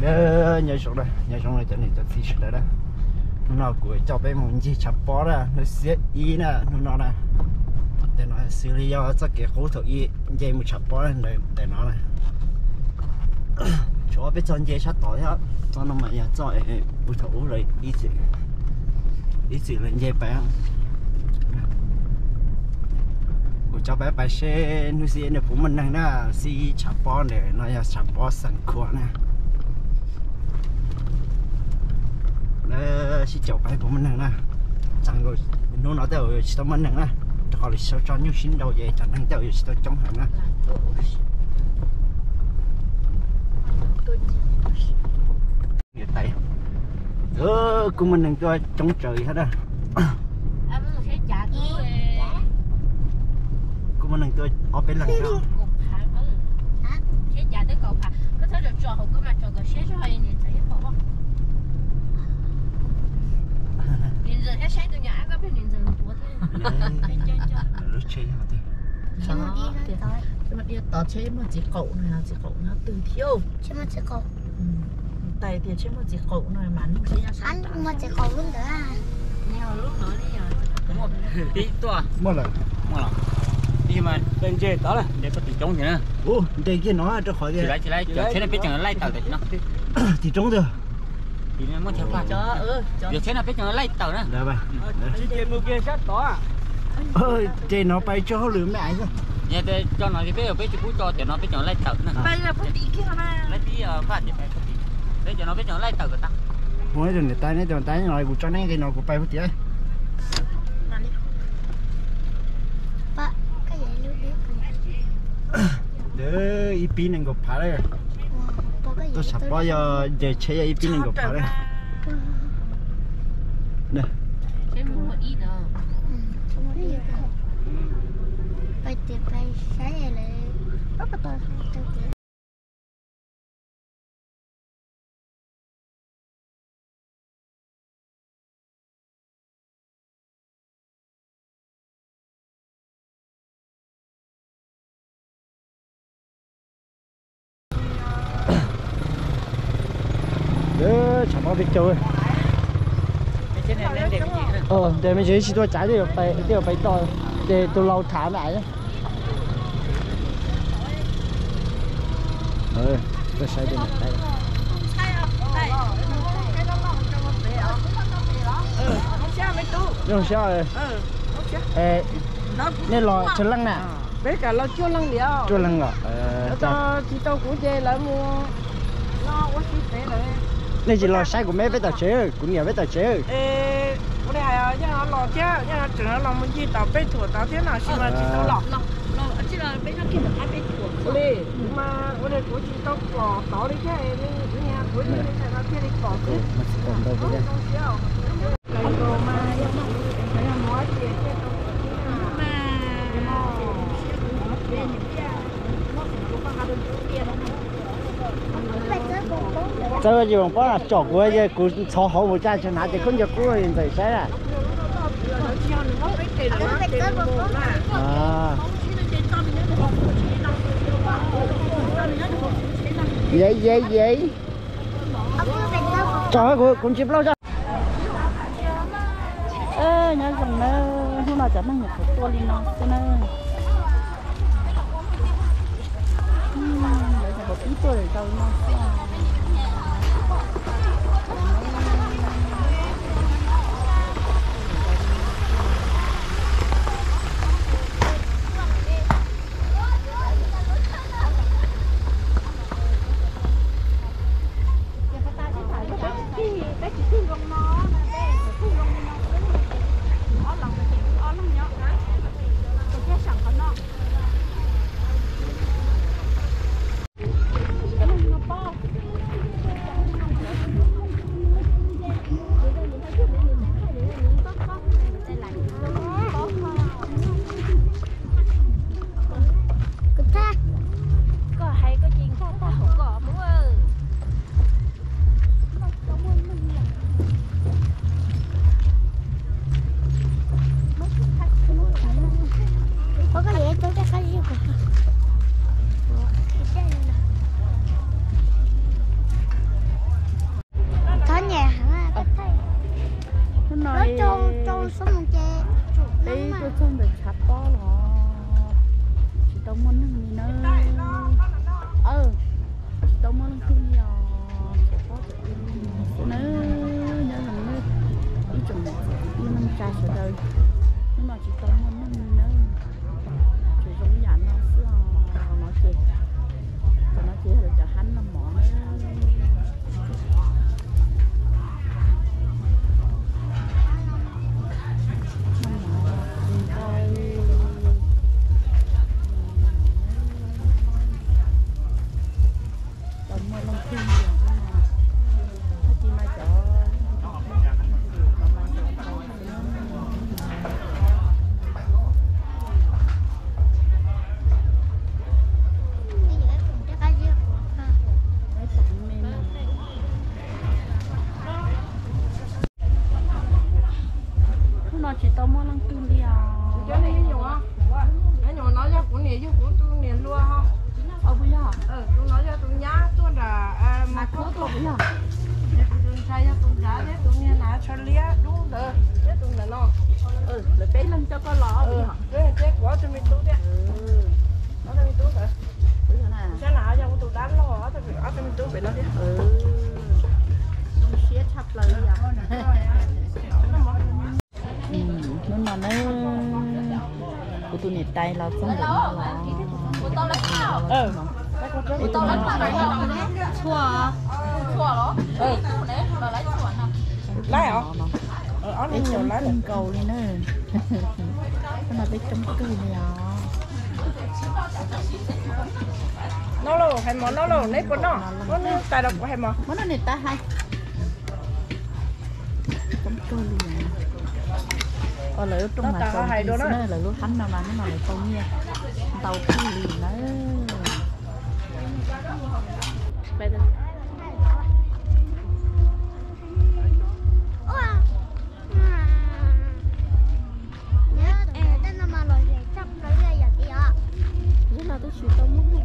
nhớ xuống đây cho nên cho phi xuống đây nó của cho bé muốn gì chập bó ra nó xé ý nè nó nè để nó xử lý cho cái khối thổ ý dây một chập bó này để nó này chỗ bé chân dây sát tỏi á cho nó mà giờ cho bụi thổ rồi ý gì lên dây bé của cho bé bài xe nuôi xe này phụ mình năng đó si chập bó này nó giờ chập bó sẵn khóa nè si chậu bài của mình nè chẳng rồi nó nói theo chỉ tao mình nè cho họ sao cho nhiều xin đầu vậy chẳng năng theo chỉ tao trong hàng á nhiệt tay của mình nè cho trong trời hết á của mình nè cho ở bên lần đó tao chế mà chỉ cậu này chỉ cậu nó từ thiếu chế mà chỉ cậu tay thì chế mà chỉ cậu này mà nó chế ra anh mà chỉ cậu luôn đó à nhiều lúc nữa đi rồi một tí to mua lần đi mà bên trên đó là để có tỷ trống thế nè đây kia nó cho khỏi chỉ lấy thế là biết chẳng nó lay tàu đấy nó thì trống được thì nó muốn theo qua cho việc thế là biết chẳng nó lay tàu nữa đây vậy trên mua kia sát đó trên nó bay cho lửa mẹ chứ nhà để cho nó thì biết ở bên chú cho để nó biết chẳng nó lay tàu nữa bây giờ phải đi kia mà lấy tí phát thì phải tí để cho nó biết chẳng nó lay tàu của ta mỗi lần người ta nói cho tay nói của cho nên cái nó của bay một tí ấy ba cái gì lưu biết để ít pin nên có phá đấy tôi sắp bao giờ để chơi ít pin nên có phá đấy nè chế mua một ít nữa bây giờ bay sáng lại rất là to chẳng có biết chơi để mình chỉ tôi trái đều phải to để tôi lâu thả lại nhé tôi sai bên này không sao rồi nên lò chân lăng nè biết cả lo chưa lăng điệu chưa lăng rồi cho chị tôi cũng chơi lại mua lo quá xí tế rồi nên chỉ lò sai của mấy với tàu chế cũng nhiều với tàu chế cái này cho nó lò chứ cho nó chừng nó làm một gì tàu bê thủa tàu thế nào xí mà chị tôi lò chỉ là bê nó kia là hai bê thủa đi mà cái này của chị tôi bỏ tàu đi chứ em nhà của chị nó kia đi bỏ cứ còn đâu vậy lấy đồ mà phải là nói chuyện chứ cái gì bằng là chọc của cái cú cho hậu một trái cho nãy thì không được cú hiện tại sẽ là vậy trời ơi cũng chip lâu chưa nhớ rằng nó hôm nào chẳng năng được tua linh nó cho nên lấy ra một ít tuổi rồi nó Rồi nhưng mà chỉ tao muốn nó chỉ giống dạng nó xưa nó chỉ là cho hắn nó mỏ chỉ tao mua lăng kim đi à cho nên nhiều á nó nhiều nói cho của nè chứ của tôi nè luôn ha bây giờ tôi nói cho tôi nhá tôi là mà có tôi bây giờ tôi thay cho tôi giá thế tôi nè là cho lia đúng rồi thế tôi là nó để bé lên cho con lọ cái chết quá tôi mình tôi đấy nó tôi mình tôi rồi cái nào cho tôi đánh nó hóa tôi mình tôi bị nó đấy nó xé chặt lời vậy nhưng mà nó của tôi nhiệt tay là không được là lấy hả? Bé chống cung cầu lên nữa cái là bé chống cung này nó luôn hay mà nó luôn lấy của nó tài độc của hay mà nó nhiệt tay hay chống cung này còn lại trong mà tàu hay đó là lúc hắn nào mà nó lại tàu nha tàu cứ liền đấy bây giờ là tôi chỉ tao muốn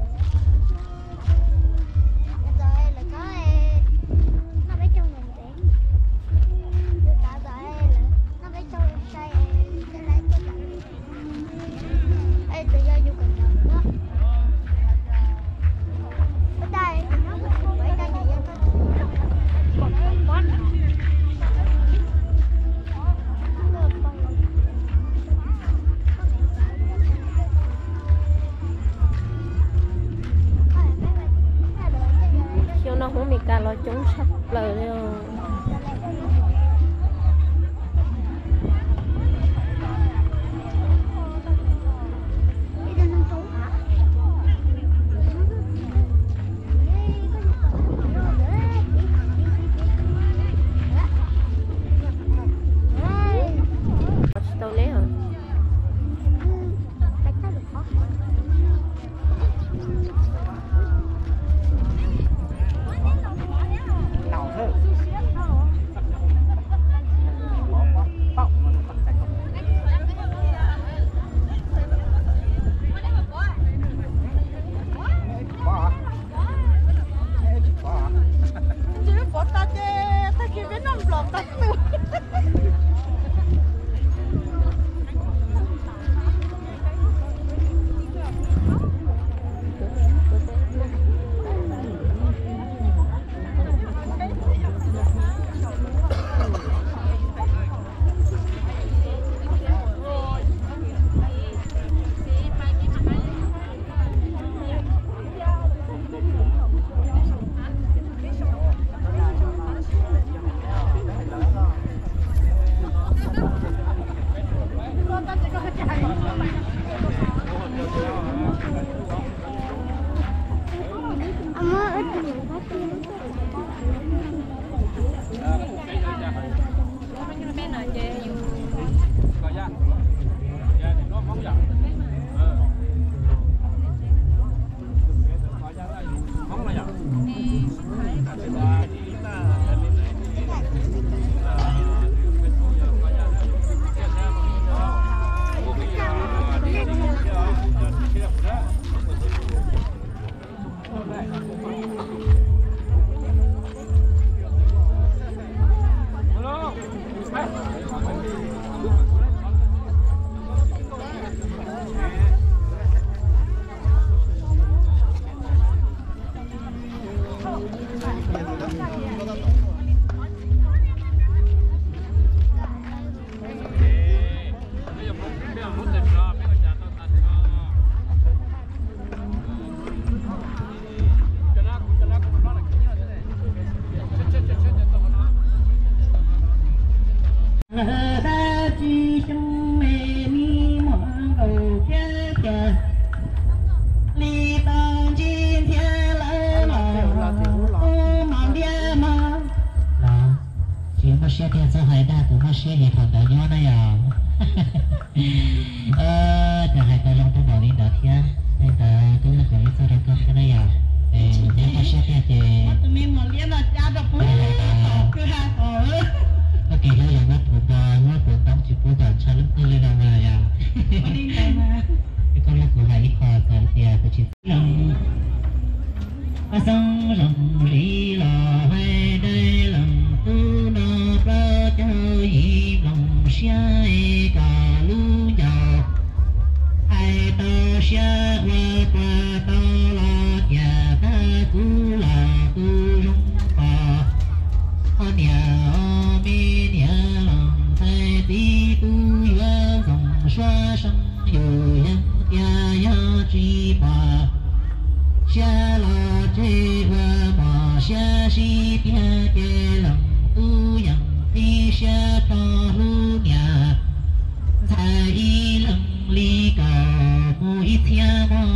nó không bị cả lo chống sắp lời đâu tao lấy rồi xe thì thằng đã nhớ nó à giờ hai ta long trong đầu đi đợt kia nên ta cứ là cái sao đây con cái này à nếu mà xe thì tụi mình mà liên là cha được cũng cứ hai cổ ok đó là nó cũng đóng chịu bố đợt cha lúc tôi lên đâu rồi à cái con lúc của hai ít khoa còn thì tôi chỉ lòng sông rồng rì lò hai đây lòng tu nó ra chơi lòng xe cả lũ giàu ai tao xe qua tao là nhà ta cũ là tu rung bò con nhà mi nhà lòng thay tí tu yêu dòng xoa sông dù nhân kia chi bà xa là chê hoa mà xa si tia chê lòng tu nhận đi xa cho lưu nhà thay lòng ly cầu mũi thia mò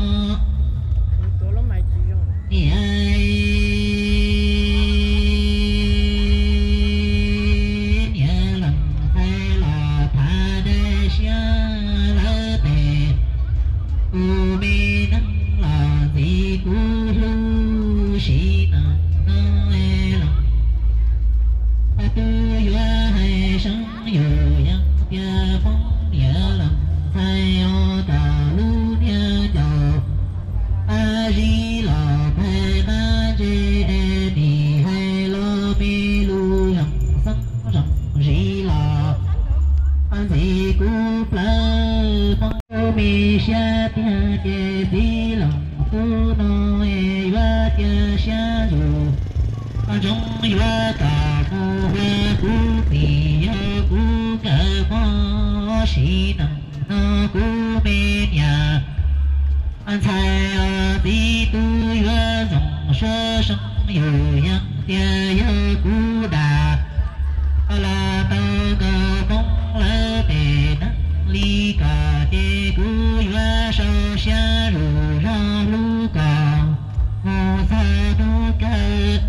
nhà lòng thay là thà đê xa la tề u mi nắng là gì cú lu sĩ nặng nó e lòng ta tư hoa hay sống dù nhân kia phong nhớ lòng thay ô tà lu nha chầu a di lò phê ma chê e đi hay lo mi lu lòng sắc rộng di lò an gì cú plơ phong mi xa tia chê di lòng tu no e va tia xa dù trong hoa cả cô hoa cú tì cú cả hoa sĩ nặng nó cú bên nhà anh thay tí tu hoa dòng sơ sông dù nhân tia cú đà là tao cơ bóng lỡ bề nắng ly cả chê cú hoa sâu xa rù ra lũ cào ngô xa đu cơ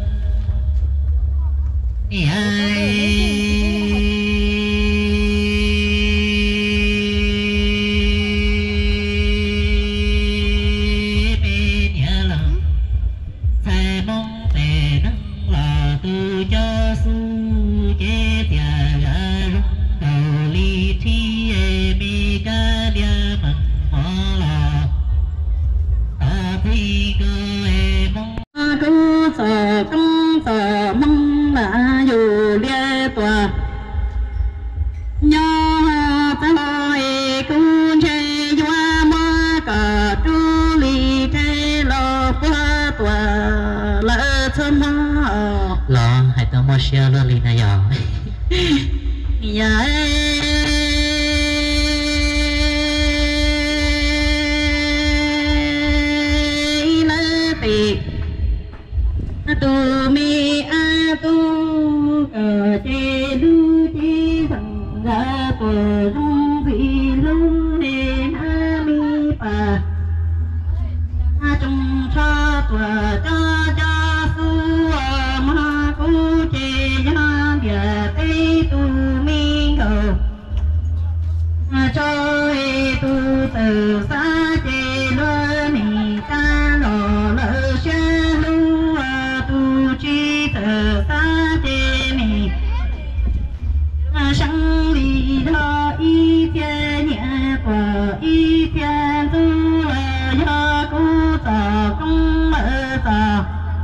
bên nhà lòng thay mong tề nắng là từ cho su chế tia ra rung đầu ly thi mi ca dia mặn mò là ta thi cơ mong cứ sợ trong sợ mong là dù lia tòa nhỏ tay cũng chơi hoa hoa cả chú ly chơi lo qua tòa lỡ thơm hoa lo hai tao mua xe lo lì này à nhà lỡ tì tu mi a tu cờ chê lu chi thằng ra cờ rung vị lung nên a mi pa a chung cho tòa cho su ma cu chê ya bia tê tu mi ngờ cho tu từ xa chê lơ mi ta lò lơ xa lu tu chi từ xa chê mi sang đi đó y kia nhẹ quả y kia du ya cu tờ công mở tờ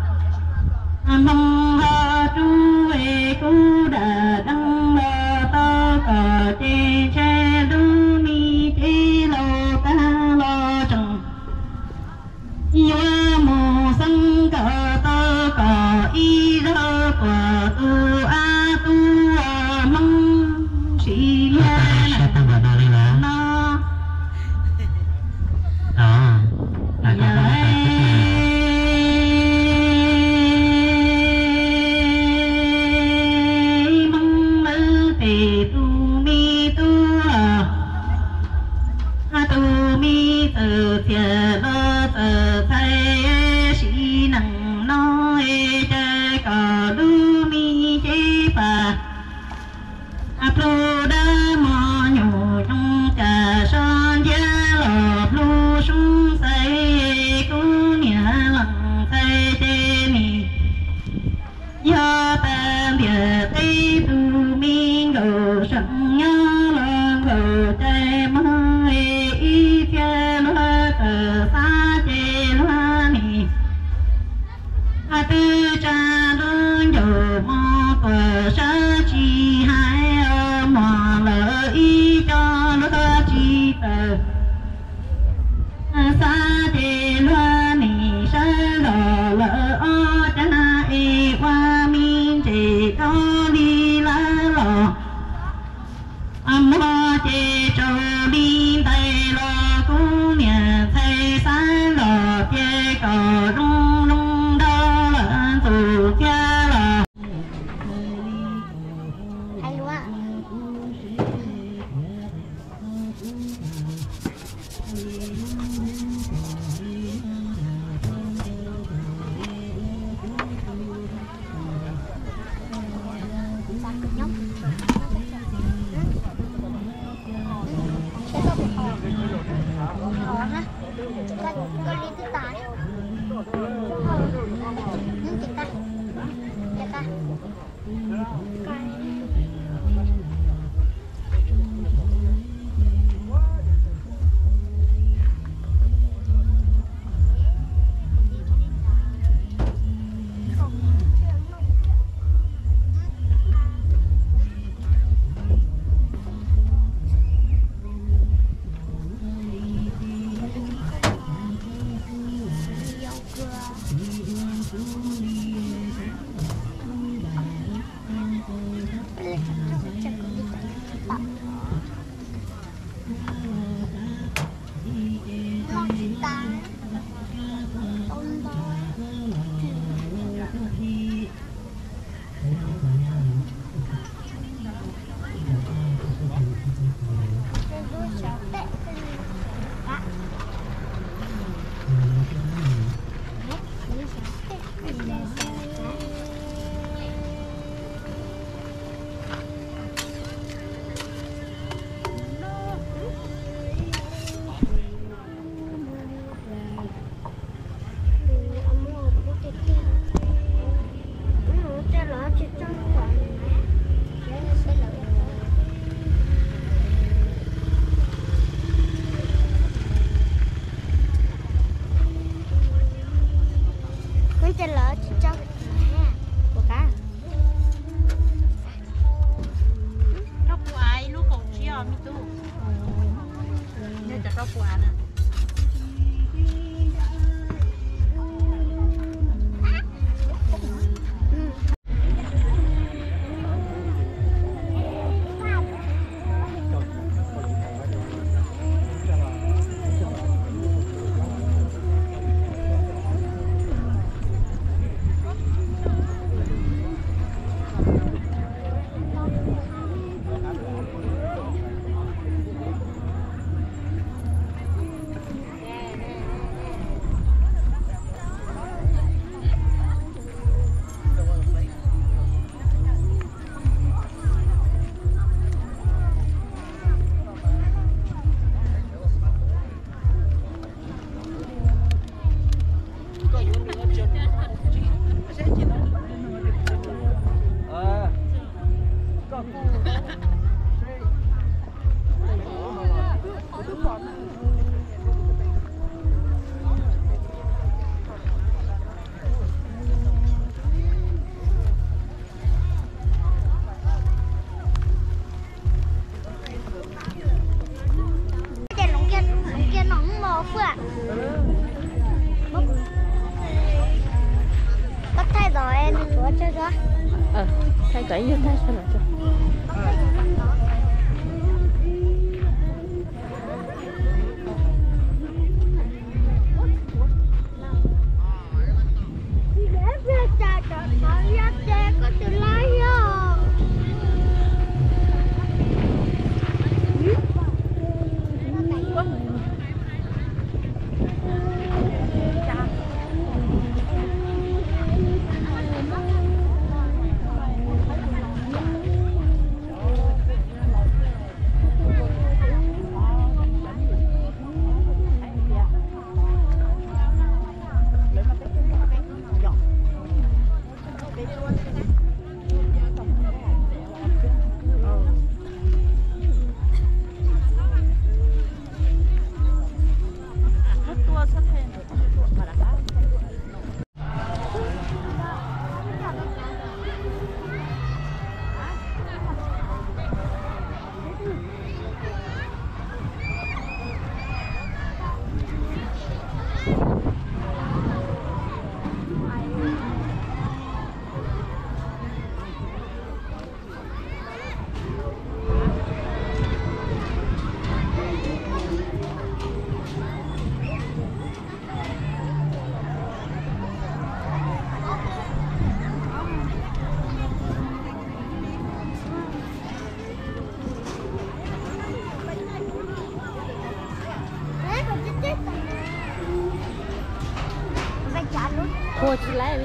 mong ha chú về cu đã đăng ta cờ chê che du mi chê lo ta lo trần hoa mù sân cờ tơ cờ y rơ quả tu a tu mong sĩ ta ta vào đó đi là nó đó là có tư cha đơn dầu mò tờ sa chi hai mò lỡ y cho lỡ chi tờ sa đề loa nì sa lò lỡ o cha e qua min chế to đi la lò mò chế trâu đi tay lò cũng nhà thay sa lò chế cò rung rung đau lợn tù cha lò hay quá nhóc con đi tới tải nhưng chị ta tên lỡ cho của cá nó quái lúc cầu chia mi tu nên cho nó quái nè thay tẩy như thay sao lại cho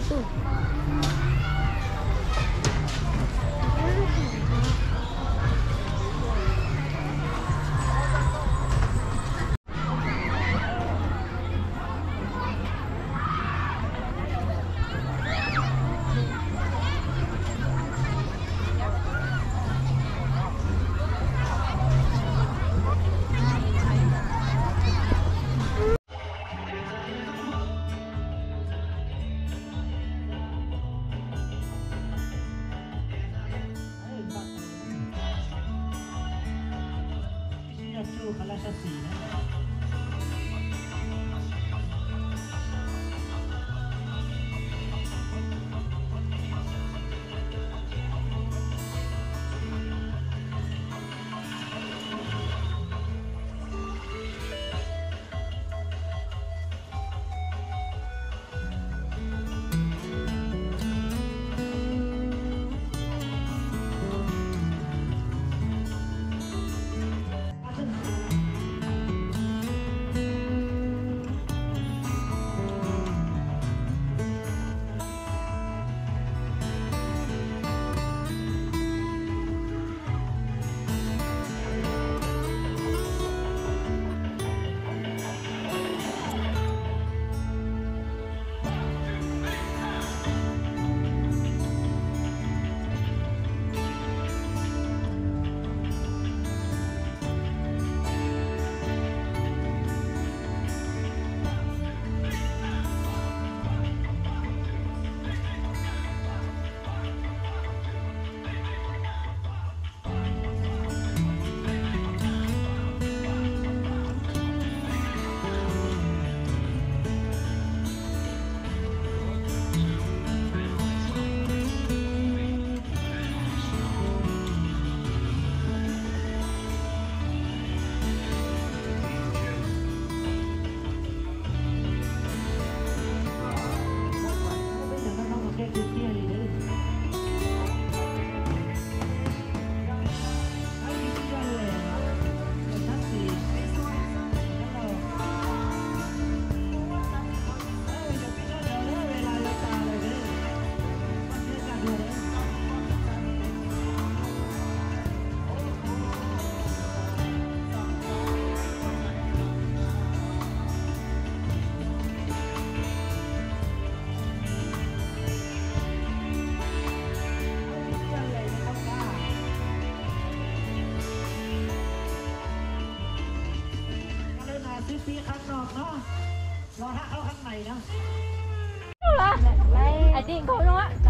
tu. I think không đúng á.